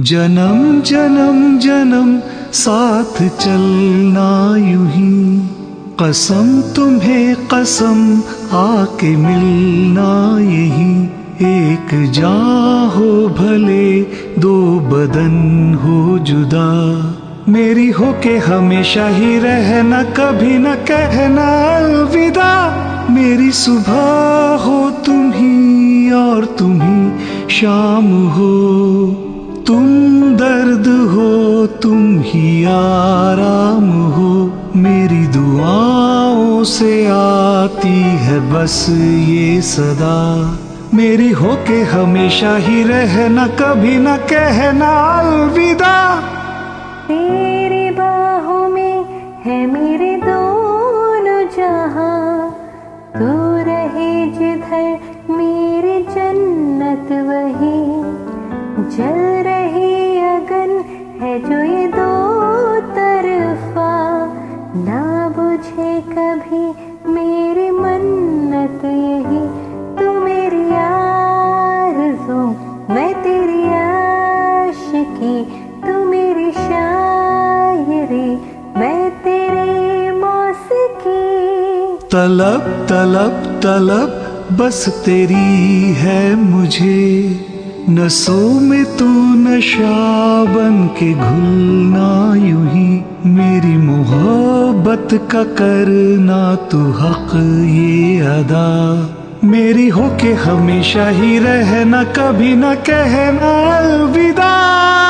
जन्म जन्म जन्म साथ चलना यूं ही, कसम तुम्हें कसम आके मिलना यही। एक जान हो भले दो बदन हो जुदा, मेरी हो के हमेशा ही रहना, कभी न कहना अलविदा। मेरी सुबह हो तुम ही और तुम ही शाम हो, तुम दर्द हो तुम ही आराम हो। मेरी दुआओं से आती है बस ये सदा, मेरी हो के हमेशा ही रहना, कभी न कहना अलविदा। तेरी बाहों में है मेरे दोनों जहां, तू रहे जिधर मेरी जन्नत वही। जल रही अगन है जो ये दो तरफा, ना बुझे कभी मेरी मन्नत यही। तू मेरी आरज़ू मैं तेरी आशिकी, तू मेरी शायरी मैं तेरी मौसीकी। तलब तलब तलब बस तेरी है मुझे, नसों में तू नशा बन के घुलना यूं ही। मेरी मोहब्बत का करना तू हक ये अदा, मेरी हो के हमेशा ही रहना, कभी न कहना अलविदा।